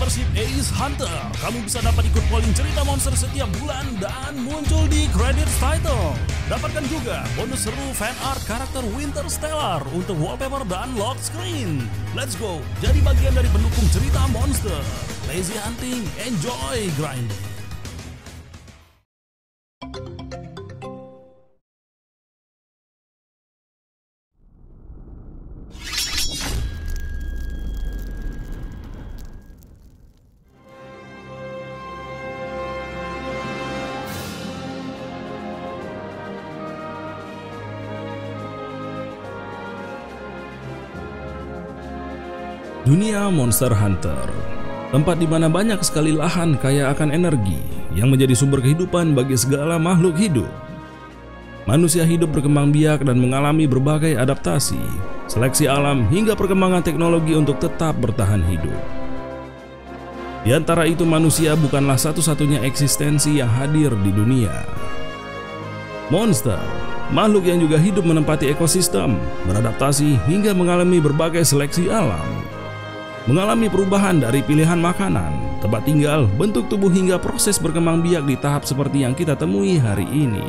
membership Ace Hunter, kamu bisa dapat ikut polling cerita monster setiap bulan dan muncul di credits title. Dapatkan juga bonus seru fan art karakter Winter Stellar untuk wallpaper dan lock screen. Let's go, jadi bagian dari pendukung cerita monster. Lazy hunting, enjoy grinding. Dunia Monster Hunter, tempat di mana banyak sekali lahan kaya akan energi yang menjadi sumber kehidupan bagi segala makhluk hidup. Manusia hidup berkembang biak dan mengalami berbagai adaptasi, seleksi alam hingga perkembangan teknologi untuk tetap bertahan hidup. Di antara itu, manusia bukanlah satu-satunya eksistensi yang hadir di dunia. Monster, makhluk yang juga hidup menempati ekosistem, beradaptasi hingga mengalami berbagai seleksi alam. Mengalami perubahan dari pilihan makanan, tempat tinggal, bentuk tubuh hingga proses berkembang biak di tahap seperti yang kita temui hari ini.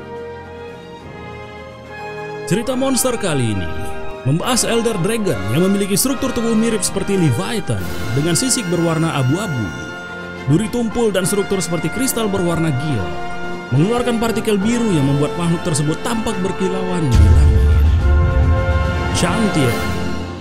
Cerita monster kali ini membahas Elder Dragon yang memiliki struktur tubuh mirip seperti Leviathan dengan sisik berwarna abu-abu, duri tumpul dan struktur seperti kristal berwarna giok, mengeluarkan partikel biru yang membuat makhluk tersebut tampak berkilauan di langit. Shantian.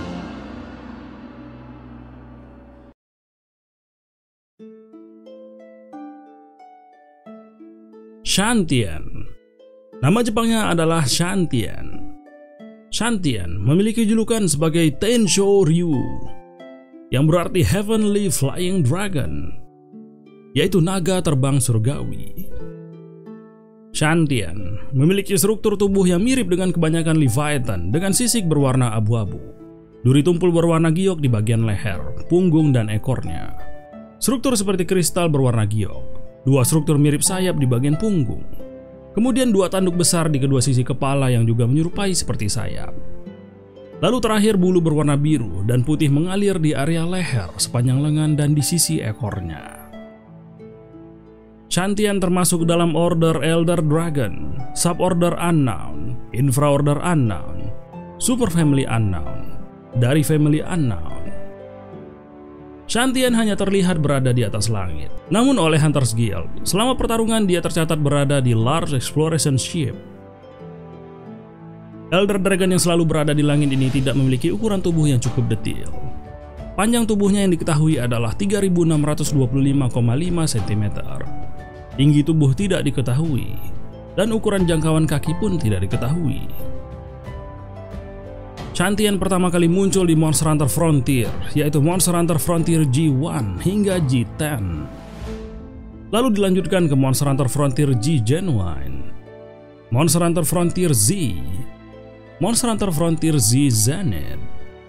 Shantian. Nama Jepangnya adalah Shantian. Shantian memiliki julukan sebagai Tensho Ryu, yang berarti Heavenly Flying Dragon, yaitu naga terbang surgawi. Shantian memiliki struktur tubuh yang mirip dengan kebanyakan Leviathan dengan sisik berwarna abu-abu, duri tumpul berwarna giok di bagian leher, punggung, dan ekornya. Struktur seperti kristal berwarna giok. Dua struktur mirip sayap di bagian punggung. Kemudian dua tanduk besar di kedua sisi kepala yang juga menyerupai seperti sayap. Lalu terakhir bulu berwarna biru dan putih mengalir di area leher, sepanjang lengan, dan di sisi ekornya. Shantian termasuk dalam order Elder Dragon, suborder Unknown, infraorder Unknown, superfamily Unknown, dari family Unknown. Shantian hanya terlihat berada di atas langit. Namun oleh Hunters Guild, selama pertarungan dia tercatat berada di Large Exploration Ship. Elder Dragon yang selalu berada di langit ini tidak memiliki ukuran tubuh yang cukup detil. Panjang tubuhnya yang diketahui adalah 3625,5 cm. Tinggi tubuh tidak diketahui, dan ukuran jangkauan kaki pun tidak diketahui. Shantian pertama kali muncul di Monster Hunter Frontier, yaitu Monster Hunter Frontier G1 hingga G10. Lalu dilanjutkan ke Monster Hunter Frontier G Genuine, Monster Hunter Frontier Z, Monster Hunter Frontier Z Zenith.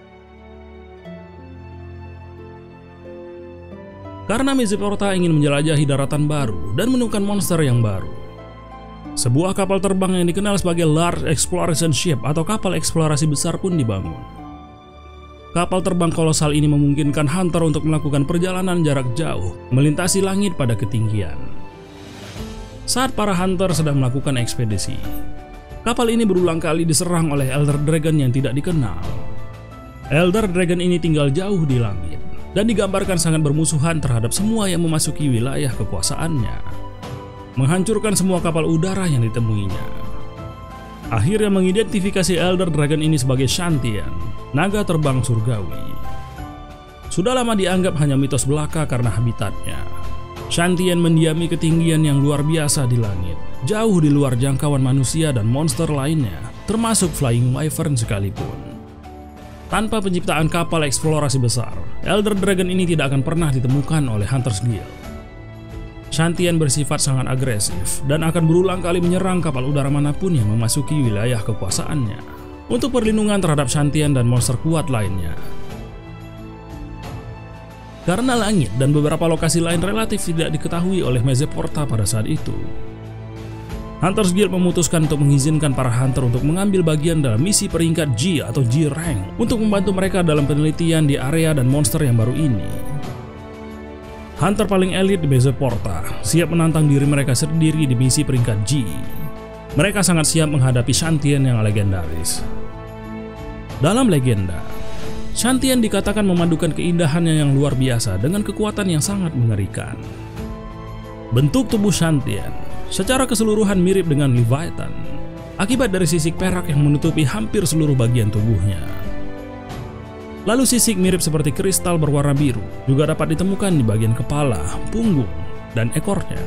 Karena Miziporta ingin menjelajahi daratan baru dan menemukan monster yang baru, sebuah kapal terbang yang dikenal sebagai Large Exploration Ship atau kapal eksplorasi besar pun dibangun. Kapal terbang kolosal ini memungkinkan hunter untuk melakukan perjalanan jarak jauh, melintasi langit pada ketinggian. Saat para hunter sedang melakukan ekspedisi, kapal ini berulang kali diserang oleh Elder Dragon yang tidak dikenal. Elder Dragon ini tinggal jauh di langit dan digambarkan sangat bermusuhan terhadap semua yang memasuki wilayah kekuasaannya, menghancurkan semua kapal udara yang ditemuinya. Akhirnya mengidentifikasi Elder Dragon ini sebagai Shantian, naga terbang surgawi. Sudah lama dianggap hanya mitos belaka karena habitatnya. Shantian mendiami ketinggian yang luar biasa di langit, jauh di luar jangkauan manusia dan monster lainnya, termasuk Flying Wyvern sekalipun. Tanpa penciptaan kapal eksplorasi besar, Elder Dragon ini tidak akan pernah ditemukan oleh Hunters Guild. Shantian bersifat sangat agresif dan akan berulang kali menyerang kapal udara manapun yang memasuki wilayah kekuasaannya untuk perlindungan terhadap Shantian dan monster kuat lainnya. Karena langit dan beberapa lokasi lain relatif tidak diketahui oleh Miziporta pada saat itu, Hunters Guild memutuskan untuk mengizinkan para hunter untuk mengambil bagian dalam misi peringkat G atau G rank untuk membantu mereka dalam penelitian di area dan monster yang baru ini. Hunter paling elit di Bezeporta siap menantang diri mereka sendiri di misi peringkat G. Mereka sangat siap menghadapi Shantian yang legendaris. Dalam legenda, Shantian dikatakan memadukan keindahannya yang luar biasa dengan kekuatan yang sangat mengerikan. Bentuk tubuh Shantian secara keseluruhan mirip dengan Leviathan, akibat dari sisik perak yang menutupi hampir seluruh bagian tubuhnya. Lalu sisik mirip seperti kristal berwarna biru juga dapat ditemukan di bagian kepala, punggung, dan ekornya.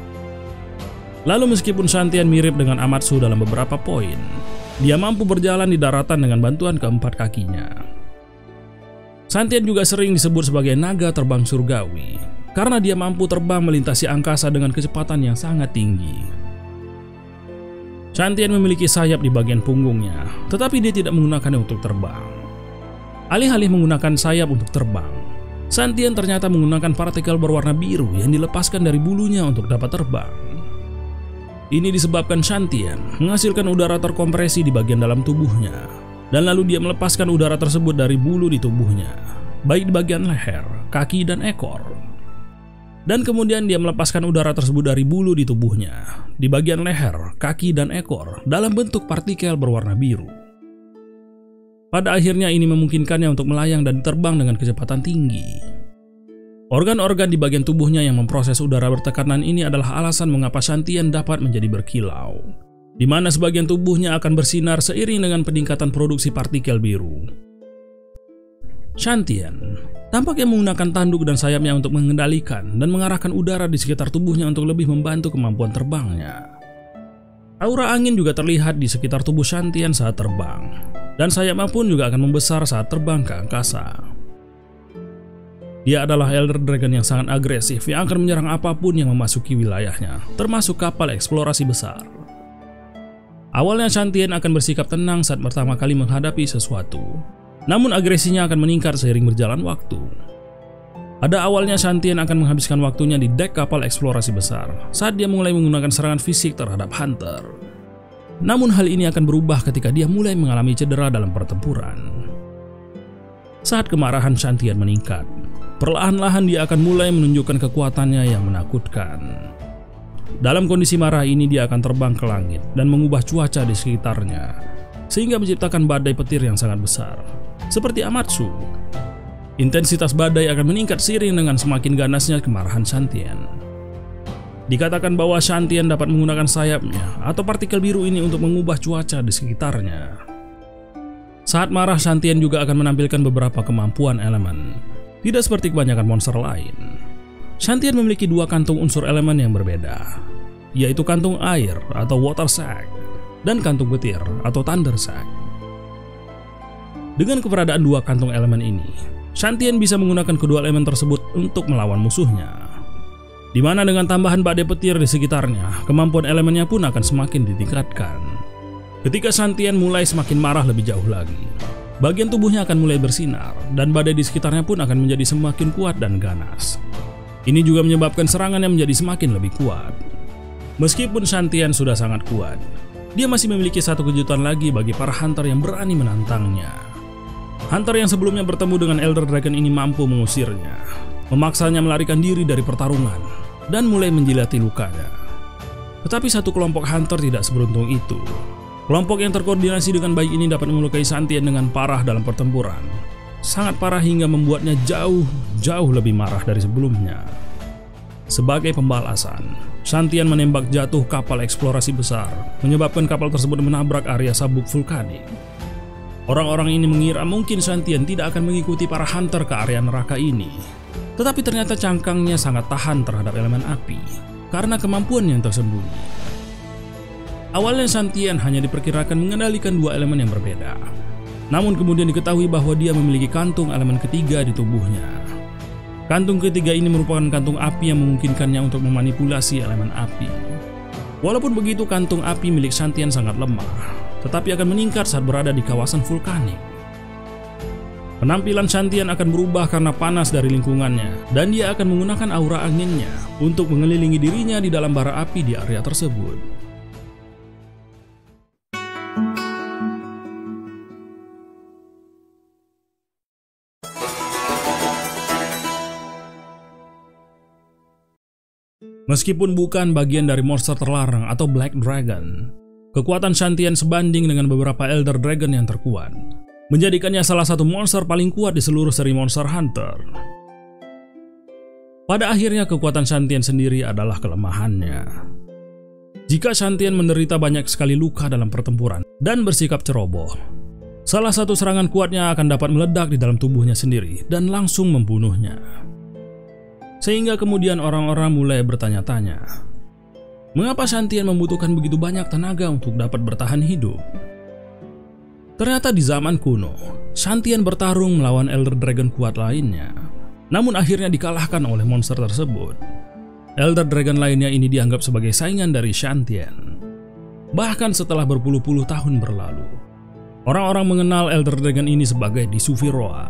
Lalu meskipun Shantian mirip dengan Amatsu dalam beberapa poin, dia mampu berjalan di daratan dengan bantuan keempat kakinya. Shantian juga sering disebut sebagai naga terbang surgawi karena dia mampu terbang melintasi angkasa dengan kecepatan yang sangat tinggi. Shantian memiliki sayap di bagian punggungnya, tetapi dia tidak menggunakannya untuk terbang. Alih-alih menggunakan sayap untuk terbang, Shantian ternyata menggunakan partikel berwarna biru yang dilepaskan dari bulunya untuk dapat terbang. Ini disebabkan Shantian menghasilkan udara terkompresi di bagian dalam tubuhnya, dan lalu dia melepaskan udara tersebut dari bulu di tubuhnya, baik di bagian leher, kaki, dan ekor. Dan kemudian dia melepaskan udara tersebut dari bulu di tubuhnya, di bagian leher, kaki, dan ekor dalam bentuk partikel berwarna biru. Pada akhirnya ini memungkinkannya untuk melayang dan terbang dengan kecepatan tinggi. Organ-organ di bagian tubuhnya yang memproses udara bertekanan ini adalah alasan mengapa Shantian dapat menjadi berkilau, di mana sebagian tubuhnya akan bersinar seiring dengan peningkatan produksi partikel biru. Shantian tampaknya menggunakan tanduk dan sayapnya untuk mengendalikan dan mengarahkan udara di sekitar tubuhnya untuk lebih membantu kemampuan terbangnya. Aura angin juga terlihat di sekitar tubuh Shantian saat terbang, dan sayapnya pun juga akan membesar saat terbang ke angkasa. Dia adalah Elder Dragon yang sangat agresif yang akan menyerang apapun yang memasuki wilayahnya, termasuk kapal eksplorasi besar. Awalnya Shantian akan bersikap tenang saat pertama kali menghadapi sesuatu, namun agresinya akan meningkat seiring berjalan waktu. Pada awalnya Shantian akan menghabiskan waktunya di dek kapal eksplorasi besar saat dia mulai menggunakan serangan fisik terhadap Hunter. Namun hal ini akan berubah ketika dia mulai mengalami cedera dalam pertempuran. Saat kemarahan Shantian meningkat, perlahan-lahan dia akan mulai menunjukkan kekuatannya yang menakutkan. Dalam kondisi marah ini dia akan terbang ke langit dan mengubah cuaca di sekitarnya, sehingga menciptakan badai petir yang sangat besar, seperti Amatsu. Intensitas badai akan meningkat seiring dengan semakin ganasnya kemarahan Shantian. Dikatakan bahwa Shantian dapat menggunakan sayapnya atau partikel biru ini untuk mengubah cuaca di sekitarnya. Saat marah, Shantian juga akan menampilkan beberapa kemampuan elemen, tidak seperti kebanyakan monster lain. Shantian memiliki dua kantung unsur elemen yang berbeda, yaitu kantung air atau water sac dan kantung petir atau thunder sac. Dengan keberadaan dua kantung elemen ini, Shantian bisa menggunakan kedua elemen tersebut untuk melawan musuhnya. Di mana dengan tambahan badai petir di sekitarnya, kemampuan elemennya pun akan semakin ditingkatkan. Ketika Shantian mulai semakin marah lebih jauh lagi, bagian tubuhnya akan mulai bersinar dan badai di sekitarnya pun akan menjadi semakin kuat dan ganas. Ini juga menyebabkan serangannya menjadi semakin lebih kuat. Meskipun Shantian sudah sangat kuat, dia masih memiliki satu kejutan lagi bagi para hunter yang berani menantangnya. Hunter yang sebelumnya bertemu dengan Elder Dragon ini mampu mengusirnya, memaksanya melarikan diri dari pertarungan, dan mulai menjilati lukanya. Tetapi satu kelompok hunter tidak seberuntung itu. Kelompok yang terkoordinasi dengan baik ini dapat melukai Shantian dengan parah dalam pertempuran. Sangat parah hingga membuatnya jauh lebih marah dari sebelumnya. Sebagai pembalasan, Shantian menembak jatuh kapal eksplorasi besar, menyebabkan kapal tersebut menabrak area sabuk vulkanik. Orang-orang ini mengira mungkin Shantian tidak akan mengikuti para hunter ke area neraka ini. Tetapi ternyata cangkangnya sangat tahan terhadap elemen api karena kemampuan yang tersembunyi. Awalnya Shantian hanya diperkirakan mengendalikan dua elemen yang berbeda. Namun kemudian diketahui bahwa dia memiliki kantung elemen ketiga di tubuhnya. Kantung ketiga ini merupakan kantung api yang memungkinkannya untuk memanipulasi elemen api. Walaupun begitu, kantung api milik Shantian sangat lemah, tetapi akan meningkat saat berada di kawasan vulkanik. Penampilan Shantian akan berubah karena panas dari lingkungannya, dan dia akan menggunakan aura anginnya untuk mengelilingi dirinya di dalam bara api di area tersebut. Meskipun bukan bagian dari monster terlarang atau Black Dragon, kekuatan Shantian sebanding dengan beberapa Elder Dragon yang terkuat, menjadikannya salah satu monster paling kuat di seluruh seri Monster Hunter. Pada akhirnya kekuatan Shantian sendiri adalah kelemahannya. Jika Shantian menderita banyak sekali luka dalam pertempuran dan bersikap ceroboh, salah satu serangan kuatnya akan dapat meledak di dalam tubuhnya sendiri dan langsung membunuhnya. Sehingga kemudian orang-orang mulai bertanya-tanya, mengapa Shantian membutuhkan begitu banyak tenaga untuk dapat bertahan hidup? Ternyata di zaman kuno, Shantian bertarung melawan Elder Dragon kuat lainnya, namun akhirnya dikalahkan oleh monster tersebut. Elder Dragon lainnya ini dianggap sebagai saingan dari Shantian. Bahkan setelah berpuluh-puluh tahun berlalu, orang-orang mengenal Elder Dragon ini sebagai Disuviroa.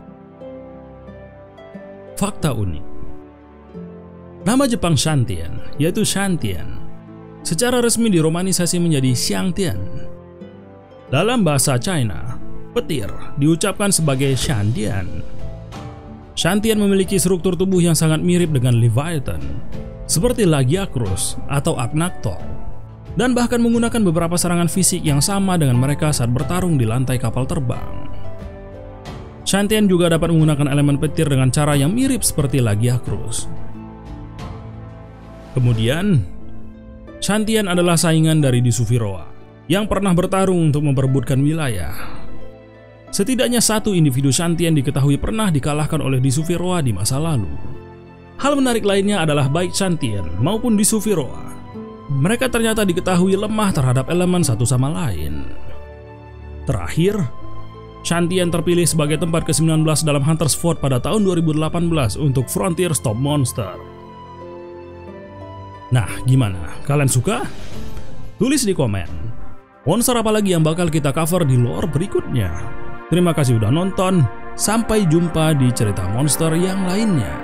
Fakta unik. Nama Jepang Shantian, yaitu Shantian, secara resmi diromanisasi menjadi Xiangtian. Dalam bahasa China, petir diucapkan sebagai Shantian. Shantian memiliki struktur tubuh yang sangat mirip dengan Leviathan, seperti Lagiacrus atau Agnaktor, dan bahkan menggunakan beberapa serangan fisik yang sama dengan mereka saat bertarung di lantai kapal terbang. Shantian juga dapat menggunakan elemen petir dengan cara yang mirip seperti Lagiacrus. Kemudian, Shantian adalah saingan dari Disuviroa yang pernah bertarung untuk memperebutkan wilayah. Setidaknya satu individu Shantian diketahui pernah dikalahkan oleh Disuviroa di masa lalu. Hal menarik lainnya adalah baik Shantian maupun Disuviroa, mereka ternyata diketahui lemah terhadap elemen satu sama lain. Terakhir, Shantian terpilih sebagai tempat ke-19 dalam Hunter's Vote pada tahun 2018 untuk Frontiers Top Monster. Nah, gimana? Kalian suka? Tulis di komen. Monster apa lagi yang bakal kita cover di lore berikutnya? Terima kasih udah nonton. Sampai jumpa di cerita monster yang lainnya.